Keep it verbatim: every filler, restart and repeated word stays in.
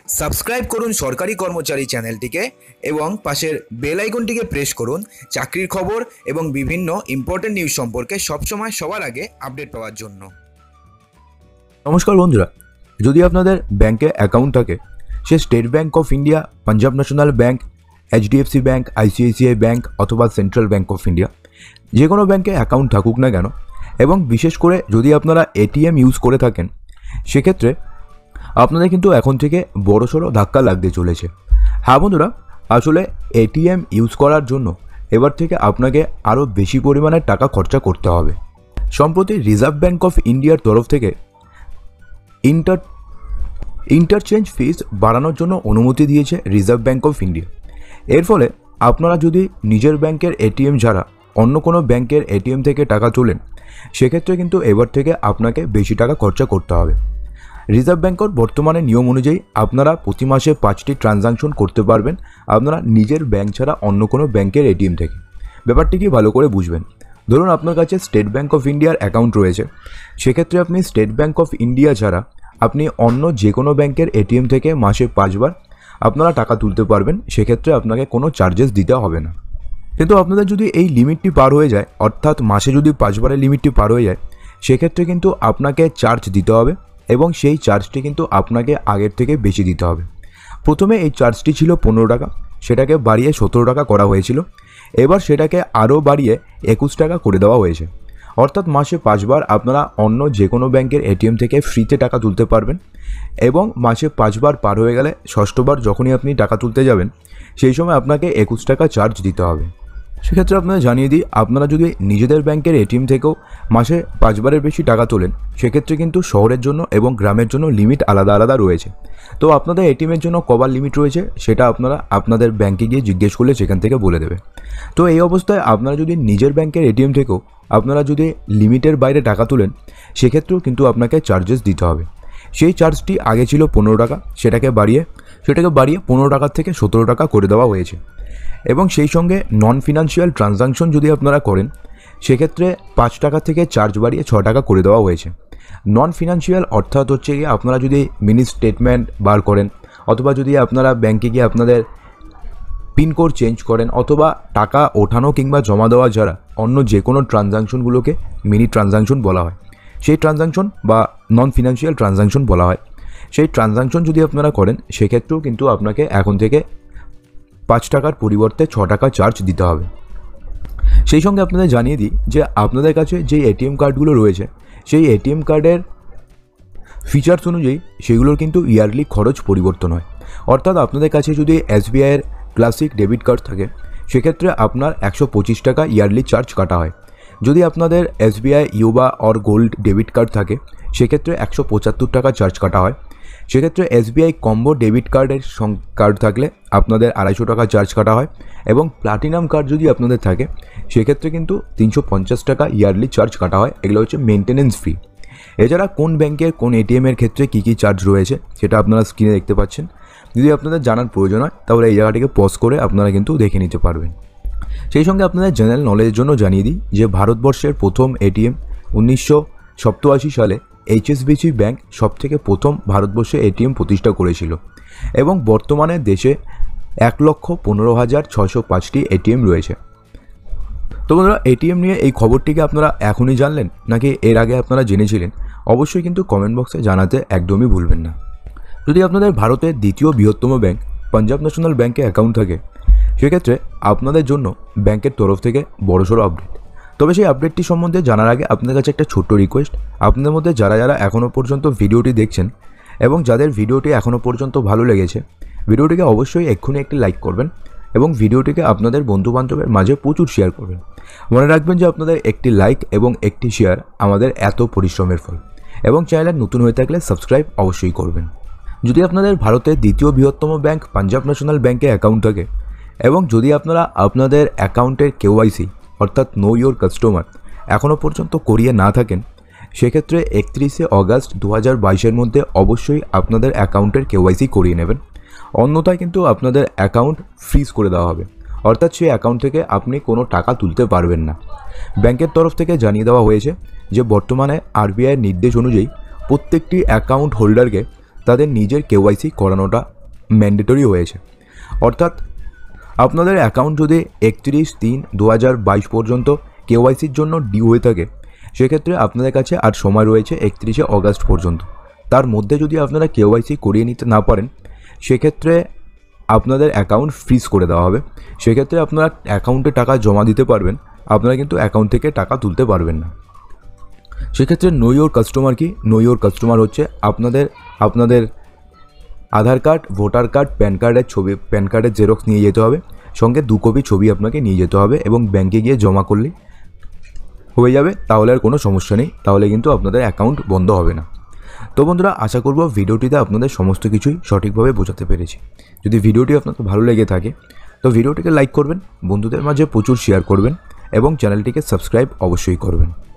Subscribe করুন সরকারি কর্মচারী চ্যানেলটিকে এবং পাশের বেল আইকনটিকে প্রেস করুন চাকরির খবর এবং বিভিন্ন ইম্পর্টেন্ট নিউজ সম্পর্কে সবসময় সবার আগে আপডেট পাওয়ার জন্য। নমস্কার বন্ধুরা, যদি আপনাদের ব্যাংকে অ্যাকাউন্ট থাকে, সে State Bank of India, Punjab National Bank, HDFC Bank, ICICI Bank অথবা সেন্ট্রাল ব্যাংক অফ ইন্ডিয়া, যে কোনো ব্যাংকে অ্যাকাউন্ট থাকুক না কেন, এবং বিশেষ করে যদি আপনারা এটিএম ইউজ করে থাকেন, সেক্ষেত্রে আপনাদের কিন্তু এখন থেকে বড়সড় ধাক্কা লাগতে চলেছে। হ্যাঁ বন্ধুরা, আসলে এটিএম ইউজ করার জন্য এবার থেকে আপনাকে আরও বেশি পরিমাণে টাকা খরচা করতে হবে। সম্প্রতি রিজার্ভ ব্যাংক অফ ইন্ডিয়ার তরফ থেকে ইন্টার ইন্টারচেঞ্জ ফিস বাড়ানোর জন্য অনুমতি দিয়েছে রিজার্ভ ব্যাংক অফ ইন্ডিয়া। এর ফলে আপনারা যদি নিজের ব্যাংকের এটিএম ছাড়া অন্য কোনো ব্যাংকের এটিএম থেকে টাকা তোলেন, সেক্ষেত্রে কিন্তু এবার থেকে আপনাকে বেশি টাকা খরচা করতে হবে। রিজার্ভ ব্যাংকের বর্তমানে নিয়ম অনুযায়ী আপনারা প্রতি মাসে পাঁচটি ট্রানজাকশন করতে পারবেন আপনারা নিজের ব্যাংক ছাড়া অন্য কোনো ব্যাংকের এটিএম থেকে। ব্যাপারটি কি ভালো করে বুঝবেন। ধরুন আপনার কাছে স্টেট ব্যাংক অফ ইন্ডিয়ার অ্যাকাউন্ট রয়েছে, সেক্ষেত্রে আপনি স্টেট ব্যাংক অফ ইন্ডিয়া ছাড়া আপনি অন্য যে কোনো ব্যাংকের এটিএম থেকে মাসে পাঁচবার আপনারা টাকা তুলতে পারবেন, সেক্ষেত্রে আপনাকে কোনো চার্জেস দিতে হবে না। কিন্তু আপনাদের যদি এই লিমিটটি পার হয়ে যায়, অর্থাৎ মাসে যদি পাঁচবারের লিমিটটি পার হয়ে যায়, সেক্ষেত্রে কিন্তু আপনাকে চার্জ দিতে হবে এবং সেই চার্জটি কিন্তু আপনাকে আগের থেকে বেশি দিতে হবে। প্রথমে এই চার্জটি ছিল পনেরো টাকা, সেটাকে বাড়িয়ে সতেরো টাকা করা হয়েছিল। এবার সেটাকে আরও বাড়িয়ে একুশ টাকা করে দেওয়া হয়েছে। অর্থাৎ মাসে পাঁচবার আপনারা অন্য যে কোনো ব্যাংকের এটিএম থেকে ফ্রিতে টাকা তুলতে পারবেন এবং মাসে পাঁচবার পার হয়ে গেলে ষষ্ঠবার যখনই আপনি টাকা তুলতে যাবেন, সেই সময় আপনাকে একুশ টাকা চার্জ দিতে হবে। সেক্ষেত্রে আপনারা জানিয়ে দিই, আপনারা যদি নিজেদের ব্যাংকের এটিএম থেকেও মাসে পাঁচবারের বেশি টাকা তোলেন, সেক্ষেত্রে কিন্তু শহরের জন্য এবং গ্রামের জন্য লিমিট আলাদা আলাদা রয়েছে। তো আপনাদের এটিএমের জন্য কবার লিমিট রয়েছে সেটা আপনারা আপনাদের ব্যাংকে গিয়ে জিজ্ঞেস করলে সেখান থেকে বলে দেবে। তো এই অবস্থায় আপনারা যদি নিজের ব্যাংকের এটিএম থেকেও আপনারা যদি লিমিটের বাইরে টাকা তোলেন, সেক্ষেত্রেও কিন্তু আপনাকে চার্জেস দিতে হবে। সেই চার্জটি আগে ছিল পনেরো টাকা, সেটাকে বাড়িয়ে সেটাকে বাড়িয়ে পনেরো টাকার থেকে সতেরো টাকা করে দেওয়া হয়েছে। এবং সেই সঙ্গে নন ফিনান্সিয়াল ট্রানজাকশন যদি আপনারা করেন, সেক্ষেত্রে পাঁচ টাকা থেকে চার্জ বাড়িয়ে ছ টাকা করে দেওয়া হয়েছে। নন ফিনান্সিয়াল অর্থাৎ হচ্ছে গিয়ে আপনারা যদি মিনি স্টেটমেন্ট বার করেন, অথবা যদি আপনারা ব্যাংকে গিয়ে আপনাদের পিনকোড চেঞ্জ করেন, অথবা টাকা ওঠানো কিংবা জমা দেওয়া যারা অন্য যে কোনো ট্রানজাকশনগুলোকে মিনি ট্রানজাকশন বলা হয়, সেই ট্রানজাকশন বা নন ফিনান্সিয়াল ট্রানজাকশন বলা হয়। সেই ট্রানজাকশন যদি আপনারা করেন, সেক্ষেত্রেও কিন্তু আপনাকে এখন থেকে পাঁচ টাকার পরিবর্তে ছ টাকা চার্জ দিতে হবে। সেই সঙ্গে আপনাদের জানিয়ে দিই যে আপনাদের কাছে যে এটিএম কার্ডগুলো রয়েছে, সেই এটিএম কার্ডের ফিচার্স অনুযায়ী সেগুলোর কিন্তু ইয়ারলি খরচ পরিবর্তন হয়। অর্থাৎ আপনাদের কাছে যদি এসবিআইয়ের ক্লাসিক ডেবিট কার্ড থাকে, সেক্ষেত্রে আপনার একশো পঁচিশ টাকা ইয়ারলি চার্জ কাটা হয়। যদি আপনাদের SBI Yuva or gold debit card থাকে, সেক্ষেত্রে একশো পঁচাত্তর টাকা চার্জ কাটা হয়। সেক্ষেত্রে এসবিআই কম্বো ডেবিট কার্ডের কার্ড থাকলে আপনাদের আড়াইশো টাকা চার্জ কাটা হয়। এবং প্লাটিনাম কার্ড যদি আপনাদের থাকে, সেক্ষেত্রে কিন্তু তিনশো পঞ্চাশ টাকা ইয়ারলি চার্জ কাটা হয়। এগুলো হচ্ছে মেনটেনেন্স ফি। এছাড়া কোন ব্যাংকের কোন এটিএমের ক্ষেত্রে কী কী চার্জ রয়েছে সেটা আপনারা স্ক্রিনে দেখতে পাচ্ছেন। যদি আপনাদের জানার প্রয়োজন হয়, তাহলে এই জায়গাটিকে পজ করে আপনারা কিন্তু দেখে নিতে পারবেন। সেই সঙ্গে আপনাদের জেনারেল নলেজের জন্য জানিয়ে দিই যে ভারতবর্ষের প্রথম এটিএম উনিশশো সপ্তাশি সালে এইচএসবিসি ব্যাংক সবথেকে প্রথম ভারতবর্ষে এটিএম প্রতিষ্ঠা করেছিল এবং বর্তমানে দেশে এক লক্ষ পনেরো হাজার ছশো পাঁচটি এটিএম রয়েছে। তো বন্ধুরা, এটিএম নিয়ে এই খবরটিকে আপনারা এখনই জানলেন নাকি এর আগে আপনারা জেনেছিলেন, অবশ্যই কিন্তু কমেন্ট বক্সে জানাতে একদমই ভুলবেন না। যদি আপনাদের ভারতের দ্বিতীয় বৃহত্তম ব্যাংক পাঞ্জাব ন্যাশনাল ব্যাংকে অ্যাকাউন্ট থাকে, সেক্ষেত্রে আপনাদের জন্য ব্যাংকের তরফ থেকে বড়সড় আপডেট। তবে সেই আপডেটটি সম্বন্ধে জানার আগে আপনাদের কাছে একটা ছোট্ট রিকোয়েস্ট, আপনাদের মধ্যে যারা যারা এখনও পর্যন্ত ভিডিওটি দেখছেন এবং যাদের ভিডিওটি এখনও পর্যন্ত ভালো লেগেছে, ভিডিওটিকে অবশ্যই এক্ষুনি একটি লাইক করবেন এবং ভিডিওটিকে আপনাদের বন্ধুবান্ধবের মাঝে প্রচুর শেয়ার করবেন। মনে রাখবেন যে আপনাদের একটি লাইক এবং একটি শেয়ার আমাদের এত পরিশ্রমের ফল। এবং চ্যানেলে নতুন হয়ে থাকলে সাবস্ক্রাইব অবশ্যই করবেন। যদি আপনাদের ভারতের দ্বিতীয় বৃহত্তম ব্যাংক পাঞ্জাব ন্যাশনাল ব্যাংকে অ্যাকাউন্ট থাকে এবং যদি আপনারা আপনাদের অ্যাকাউন্টের কেওয়াইসি অর্থাৎ নো ইয়োর কাস্টমার এখনও পর্যন্ত করিয়ে না থাকেন, সেক্ষেত্রে একত্রিশে অগাস্ট দু হাজার বাইশের মধ্যে অবশ্যই আপনাদের অ্যাকাউন্টের কেওয়াইসি করিয়ে নেবেন। অন্যথায় কিন্তু আপনাদের অ্যাকাউন্ট ফ্রিজ করে দেওয়া হবে, অর্থাৎ সেই অ্যাকাউন্ট থেকে আপনি কোনো টাকা তুলতে পারবেন না। ব্যাংকের তরফ থেকে জানিয়ে দেওয়া হয়েছে যে বর্তমানে আরবিআইয়ের নির্দেশ অনুযায়ী প্রত্যেকটি অ্যাকাউন্ট হোল্ডারকে তাদের নিজের কেওয়াইসি করানোটা ম্যান্ডেটরি হয়েছে। অর্থাৎ আপনাদের অ্যাকাউন্ট যদি একত্রিশ তিন দু হাজার বাইশ পর্যন্ত কেওয়াইসির জন্য ডিউ হয়ে থাকে, সেক্ষেত্রে আপনাদের কাছে আর সময় রয়েছে একত্রিশে অগাস্ট পর্যন্ত। তার মধ্যে যদি আপনারা কেওয়াইসি করিয়ে নিতে না পারেন, সেক্ষেত্রে আপনাদের অ্যাকাউন্ট ফ্রিজ করে দেওয়া হবে। সেক্ষেত্রে আপনারা অ্যাকাউন্টে টাকা জমা দিতে পারবেন, আপনারা কিন্তু অ্যাকাউন্ট থেকে টাকা তুলতে পারবেন না। সেক্ষেত্রে নো ইওর কাস্টমার কি? নো ইওর কাস্টমার হচ্ছে আপনাদের আপনাদের Aadhaar card, voter card, PAN কার্ডের ছবি, প্যান কার্ডের জেরক্স নিয়ে যেতে হবে, সঙ্গে দু কপি ছবি আপনাকে নিয়ে যেতে হবে এবং ব্যাংকে গিয়ে জমা করলেই হয়ে যাবে। তাহলে আর কোনো সমস্যা নেই, তাহলে কিন্তু আপনাদের অ্যাকাউন্ট বন্ধ হবে না। তো বন্ধুরা, আশা করব ভিডিওটিতে আপনাদের সমস্ত কিছুই সঠিকভাবে বোঝাতে পেরেছি। যদি ভিডিওটি আপনাদের ভালো লেগে থাকে তো ভিডিওটিকে লাইক করবেন, বন্ধুদের মাঝে প্রচুর শেয়ার করবেন এবং চ্যানেলটিকে সাবস্ক্রাইব অবশ্যই করবেন।